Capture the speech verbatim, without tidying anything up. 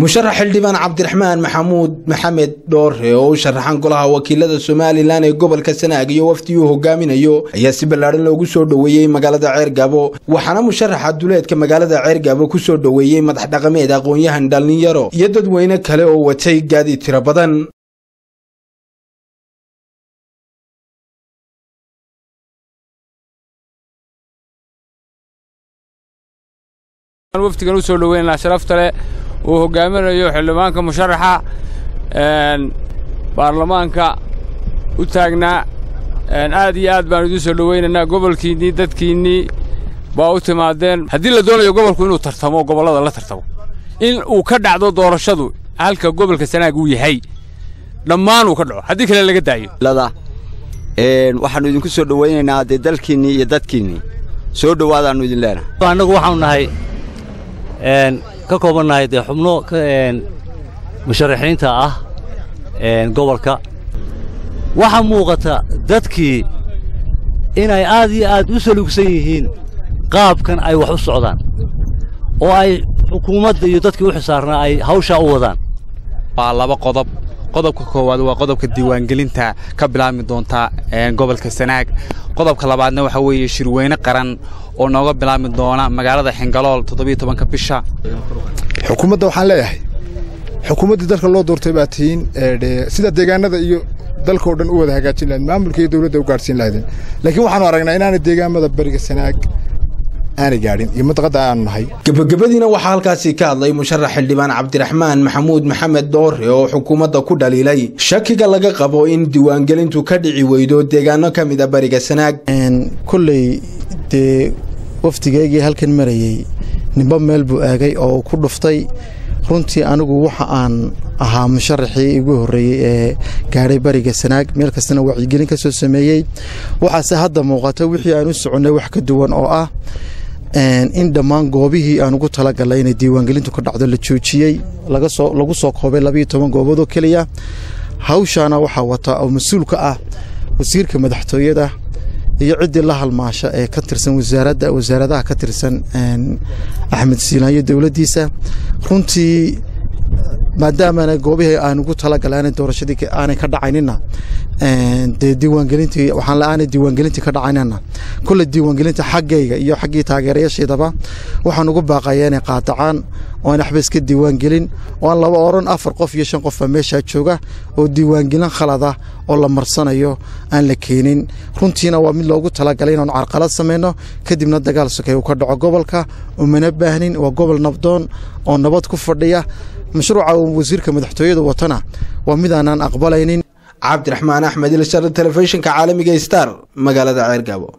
مشرح xildhibaan cabdiraxmaan maxamuud maxamed dhoore oo sharaxan golaha wakiilada Soomaaliland ee gobolka Sanaag iyo wafdigu hogaaminayo ayaa si balaaran loogu soo dhaweeyay magaalada Ceergabo waxaana musharaxa duleedka magaalada Ceergabo ku soo dhaweeyay madax dhaqameed aqoon-yahan dhalinyaro iyo dadweyne kale oo watay gaadi tiro badan wafdigan u soo dhaweynaa sharafta leh oo hogaaminayo xildhibaanka musharaxa een baarlamaanka u taagnaa een aad iyo aad baan u soo dhaweynaa gobolkiinii dadkiinii baa u timaadeen hadii la doonayo gobolku inuu tartamo gobolada la tartamo in uu ka dhacdo doorashadu halka gobolka Sanaag uu yahay dhammaan uu ka dhaco hadii kale laga daayo lada een waxaan idinku soo dhaweynaynaa dalkiinii iyo dadkiinii soo dhawaadaan idin leenahay anagu waxaan nahay een ka koobanahay de xubno een musharaxiinta ah een gobolka waxa muuqata dadkii inay aad iyo aad u salugsan yihiin qaabkan ay wax u socdaan oo ay xukuumadda iyo dadkii u xisaarnaa ay hawsha u wadaan waa laba qodob qodobka koowaad waa qodobka diiwaangelinta ka bilaabmi doonta een gobolka Sanaag qodobka labaadna waxa weeye shirweyne qaran oo nooga bilaabmi doona magaalada Xingalool toddoba iyo tobanka bisha xukuumadda waxaan leeyahay xukuumadda dalka loo doortay baatiin ee sida deegaanada iyo dalka oo dhan u wada hagaajin lahayd maamulka iyo dawladda u gaarsiin lahayd laakiin waxaan aragnaa inaan deegaamada bariga Sanaag aan gaadhin iyo madqada aan nahay gabagabadiina waxa halkaasi ka hadlay musharax xildhibaan cabdiraxmaan maxamuud maxamed dhoore oo xukuumadda ku dhaliilay shakiga laga qabo in diiwaangelintu ka dhici weydo deegaano kamid ah bariga Sanaag een kulay de waftigeeyay halkan marayay nimba meel buu aagay oo ku dhuftay runtii anigu waxa aan ahaa musharaxii ugu horeeyay ee gaaray bariga Sanaag meel kastana wacyigelin ka soo sameeyay waxa se hadda muuqata wixii aan u soconay wax ka duwan oo ah in dhammaan goobihii aan ugu talagalay in diiwaangelintu ka dhacdo la joojiyay laga soo lagu soo koobay laba iyo toban goobood oo kaliya hawshaana waxa wata oo mas'uul ka ah wasiirka madaxtooyada iyo cidii la halmaasha ee ka tirsan wasaaradda wasaaradaha ka tirsan Axmed Siilaayo dawladdiisa runtii maadaama goobihii aan ugu talagalay doorashadii aanay ka dhacaynina ee diiwaangelintii waxaan la'aan diiwaangelintii ka dhacaynana kulli diiwaangelinta xaggayga iyo xaggii taageerayaasheedaba waxaan ugu baaqayaa inay qaatacaan oo aan xabis ka diiwaangelin oo aan laba oran afar qof iyo shan qof meesha jooga oo diiwaangelin khalada oo la marsanayo aan la keenin runtiina waa mid loogu talagalay inaan carqalad sameeyno kadibna dagaal sokay uu ka dhaco gobolka oo mana baahnin waa gobol nabdoon oo nabad ku fadhiya mashruuca wasiirka madaxtooyada watana waa mid aan aqbalaynin cabdiraxmaan axmed ilshar telefishinka caalamiga Star magaalada Ceergabo.